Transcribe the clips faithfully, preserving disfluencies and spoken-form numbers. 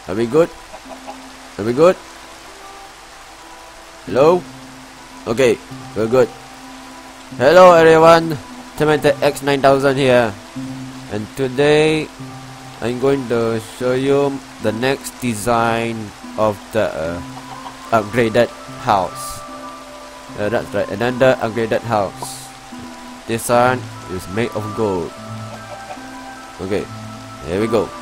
Are we good? Are we good? Hello? Okay, we're good. Hello everyone, Terminator X nine thousand here. And today I'm going to show you the next design of the uh, upgraded house. Uh, that's right, another upgraded house. This one is made of gold. Okay, here we go.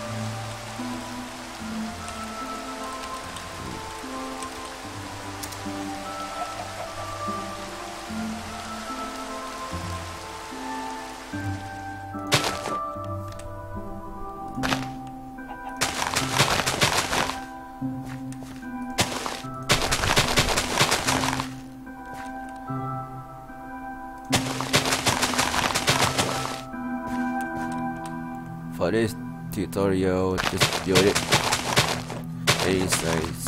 For this tutorial, just build it any size.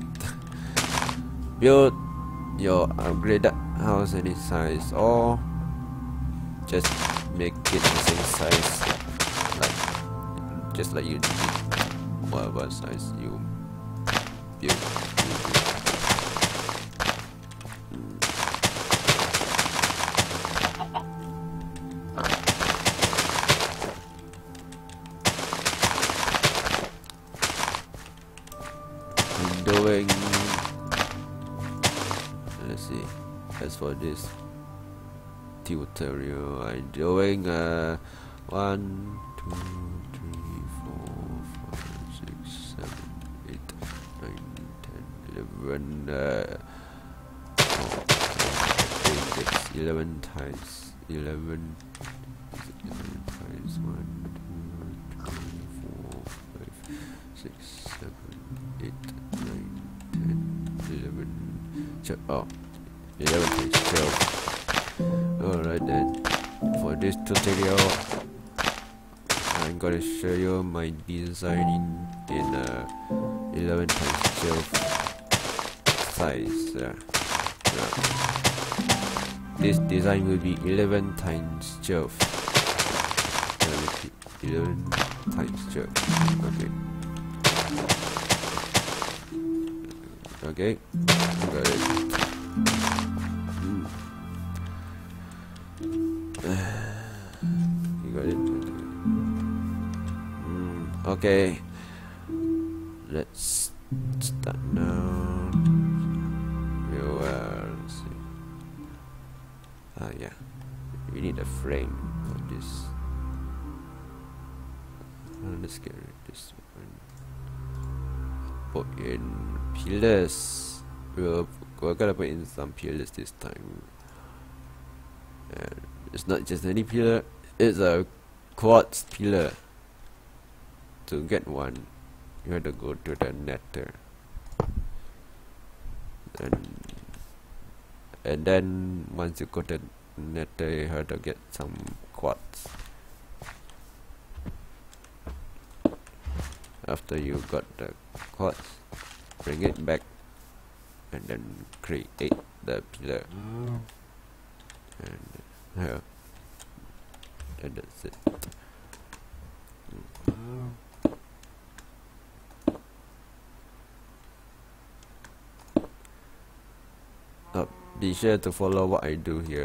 Build your upgraded house any size, or just make it the same size, like just like you did whatever size you build. Doing, let's see, as for this tutorial, I'm doing uh one, two, three, four, five, six, seven, eight, nine, ten, eleven, uh, oh, I think it's eleven times eleven, eleven times one, two, three, four, five, six, seven, eight. Oh, eleven times twelve. Alright then, for this tutorial I'm gonna show you my design in, in uh, eleven times twelve size. Uh, yeah. This design will be eleven times twelve. eleven times twelve. Okay. Okay, got it. Mm. You got it. Mm. Okay, let's start now. We will see. Ah, yeah, we need a frame for this. Uh, let's get rid of this one. Put in pillars. We'll, we're gonna put in some pillars this time. And it's not just any pillar, it's a quartz pillar. To get one, you have to go to the nether. And, and then once you go to the nether, you have to get some quartz. After you got the quartz, bring it back and then create the pillar. And yeah, and that's it. Uh, be sure to follow what I do here.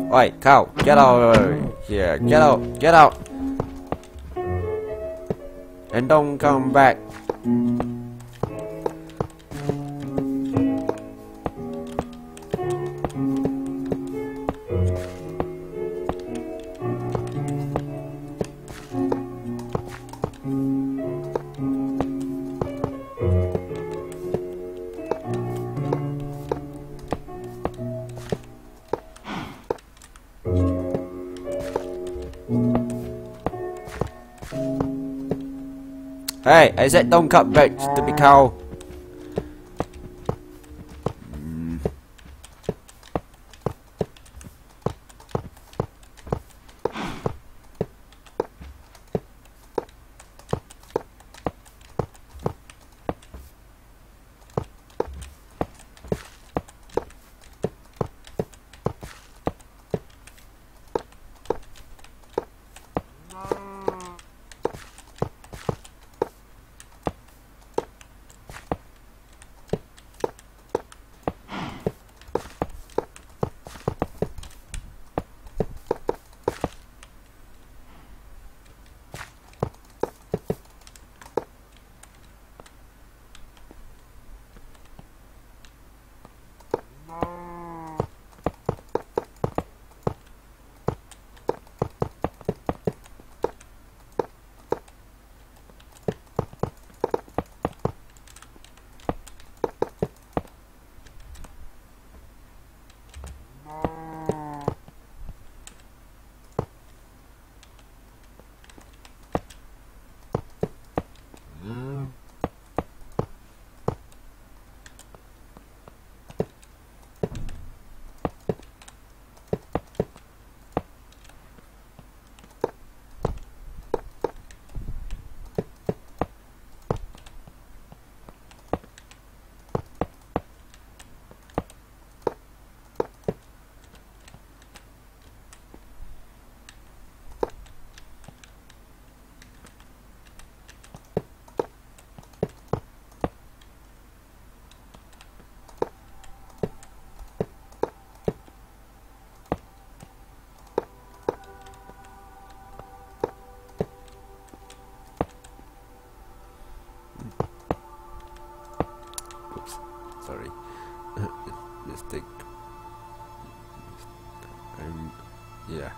Oi, cow, get out here, get out, get out, and don't come back. Hey, I said don't cut back, stupid cow. Mm. Sorry. Mistake. I'm yeah.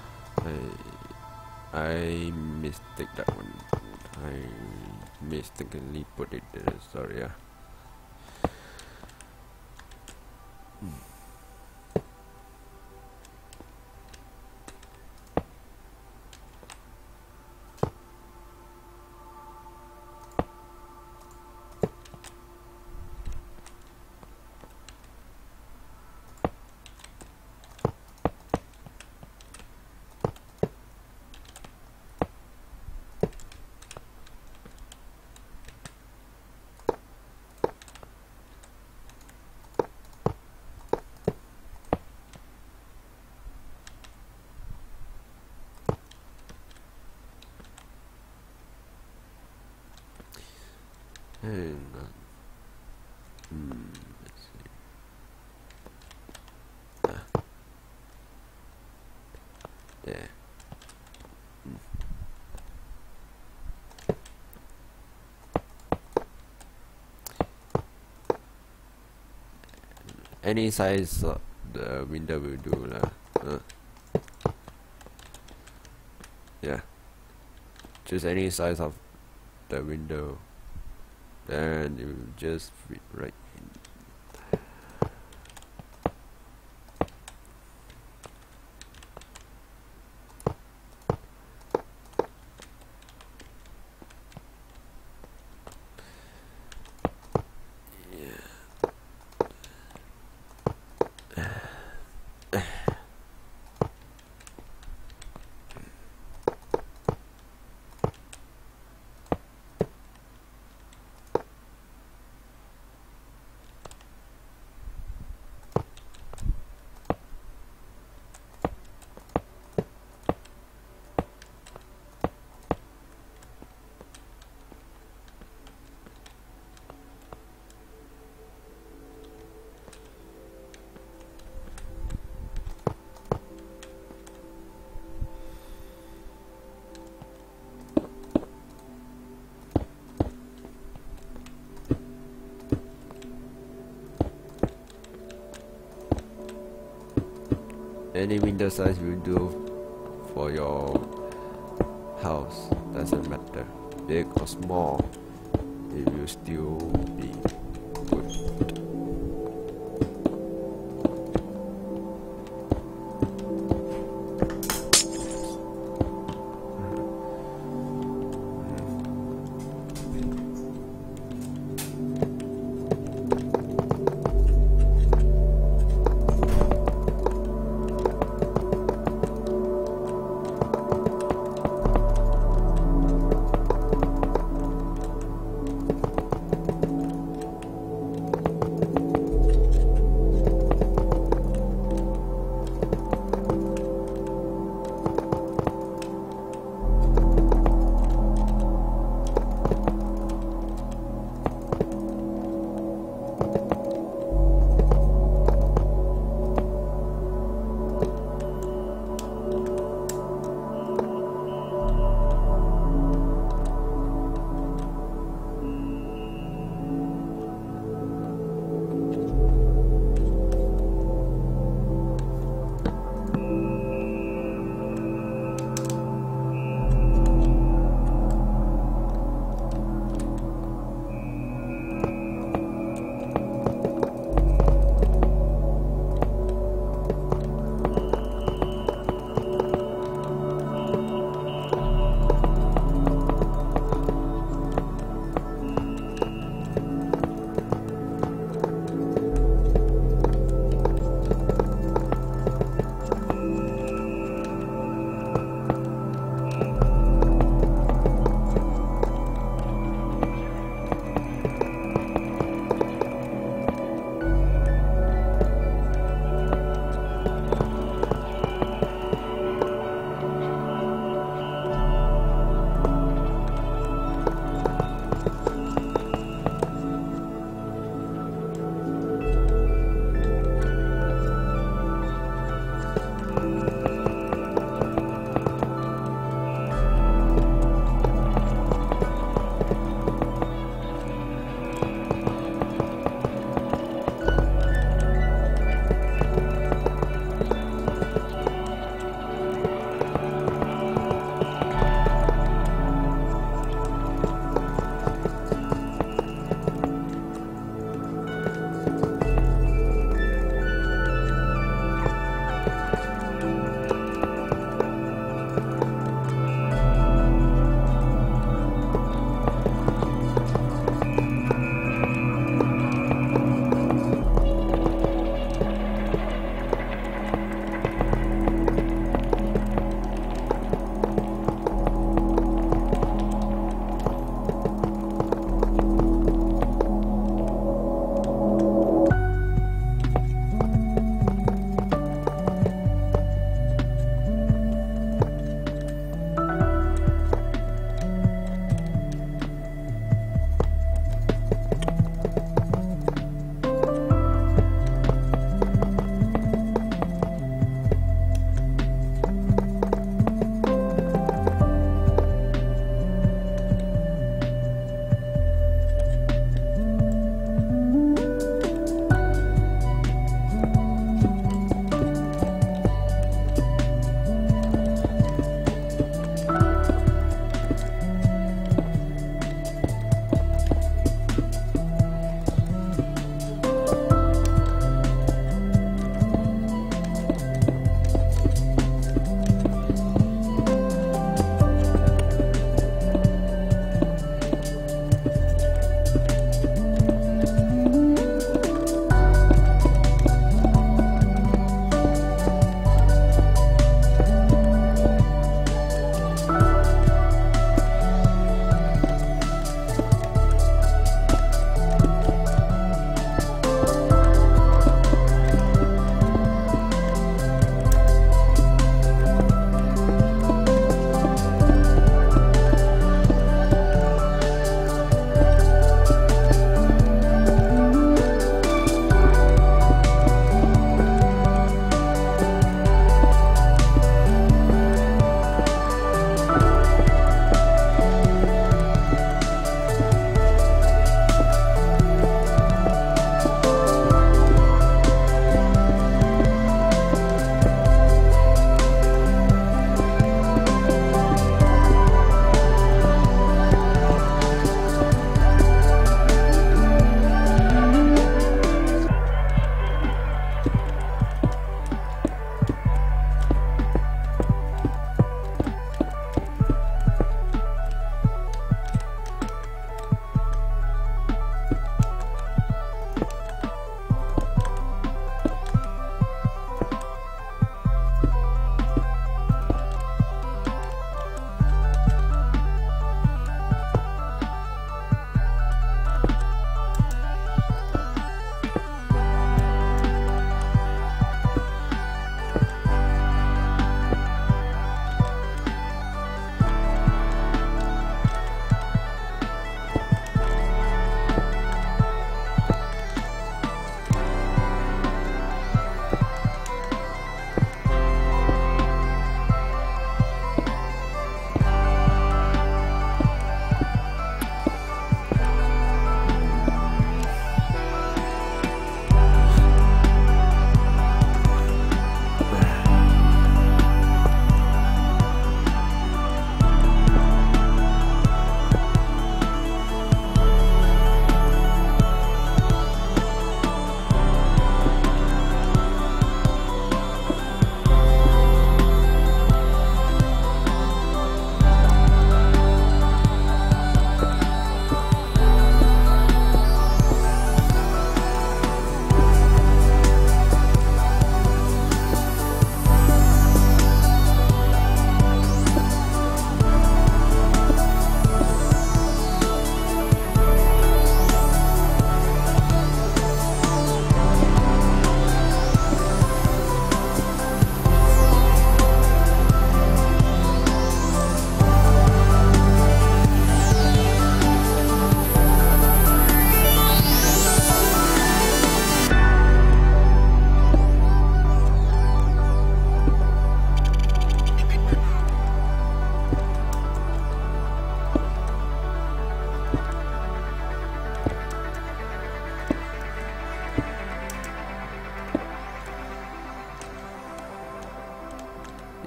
I I mistake that one. I mistakenly put it there. Sorry. Yeah. Hang on. Hmm, let's see. Ah. There. Hmm. Any size of the window will do lah. Huh? Yeah. Just any size of the window. Then you just fit right in. any window size will do for your house. Doesn't matter, big or small, it will still be good.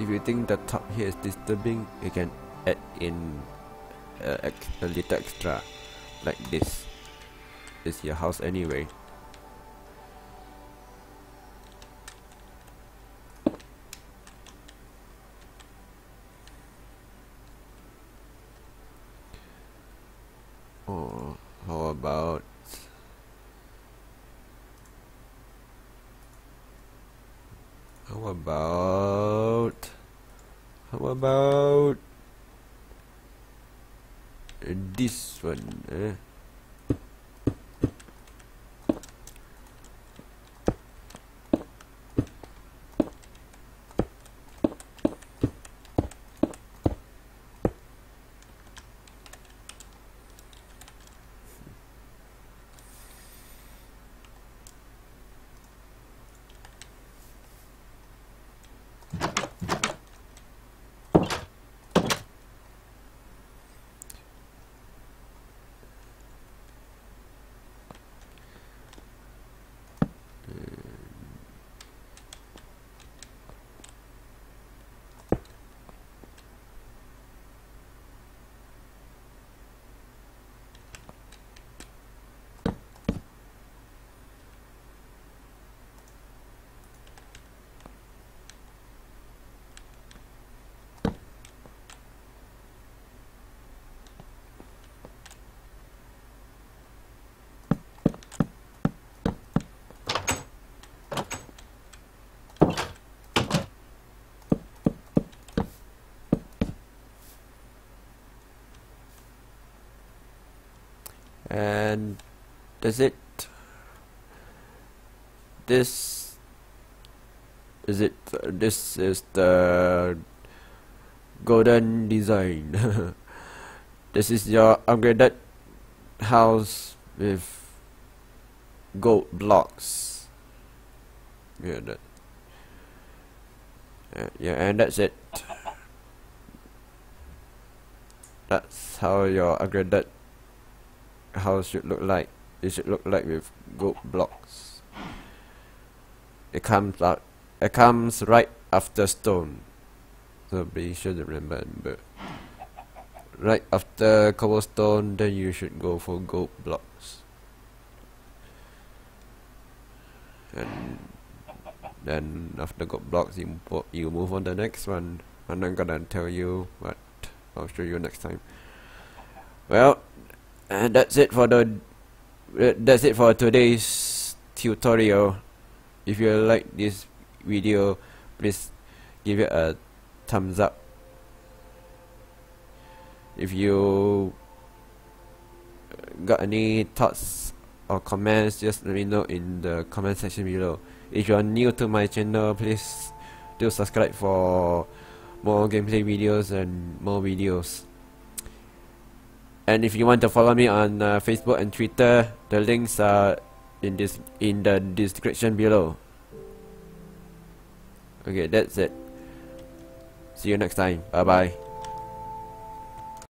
you think the top here is disturbing, you can add in uh, ex a little extra like this. It's your house anyway. Oh, how about how about how about this one, eh? And that's it. This is it. This is the golden design. This is your upgraded house with gold blocks. Yeah, that. Uh, yeah, and that's it. That's how your upgraded house should look like. It should look like with gold blocks. It comes out. It comes right after stone. So be sure to remember. But right after cobblestone, then you should go for gold blocks. And then after gold blocks, you you move on to the next one. I'm not gonna tell you, but I'll show you next time. Well, and that's it for the uh, that's it for today's tutorial. If you like this video, please give it a thumbs up. If you got any thoughts or comments, just let me know in the comment section below. If you are new to my channel, please do subscribe for more gameplay videos and more videos. And if you want to follow me on uh, Facebook and Twitter, the links are in this in the description below. Okay, that's it. See you next time. Bye bye.